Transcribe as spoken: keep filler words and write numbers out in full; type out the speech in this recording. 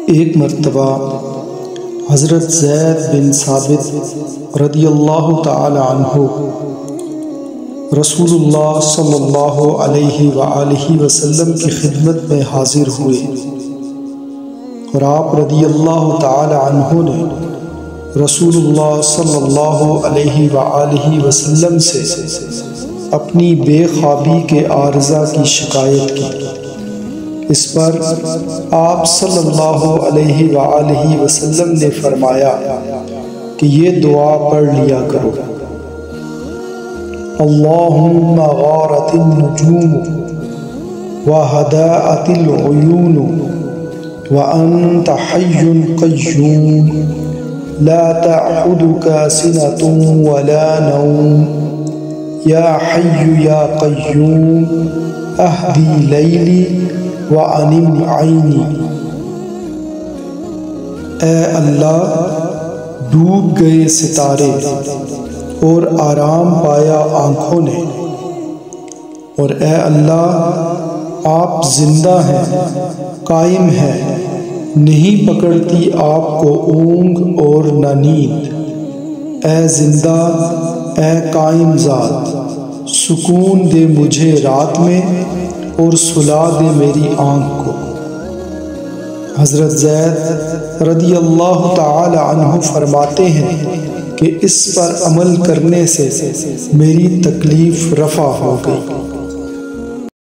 ایک مرتبہ حضرت زید بن ثابت رضی اللہ تعالی عنہ رسول اللہ صلی اللہ علیہ وآلہ وسلم کی خدمت میں حاضر ہوئے اور آپ رضی اللہ تعالی عنہ نے رسول اللہ صلی اللہ علیہ وآلہ وسلم سے اپنی بے خوابی کے عارضہ کی شکایت کی۔ اس پر آپ صلی اللہ علیہ وآلہ وسلم نے فرمایا کہ یہ دعا پڑھ لیا کرو: اللہم غارت النجوم وہدأت العیون وانت حی قیوم لا تأخذک سنة ولا نوم یا حی یا قیوم اہدی لیلی وَأَنِمْ عَيْنِي۔ اے اللہ، ڈوب گئے ستارے اور آرام پایا آنکھوں نے، اور اے اللہ آپ زندہ ہیں، قائم ہیں، نہیں پکڑتی آپ کو اونگ اور نہ نیند۔ اے زندہ، اے قائم ذات، سکون دے مجھے رات میں اور سلا دے میری آنکھ کو۔ حضرت زید رضی اللہ تعالی عنہ فرماتے ہیں کہ اس پر عمل کرنے سے میری تکلیف رفع ہو گئی۔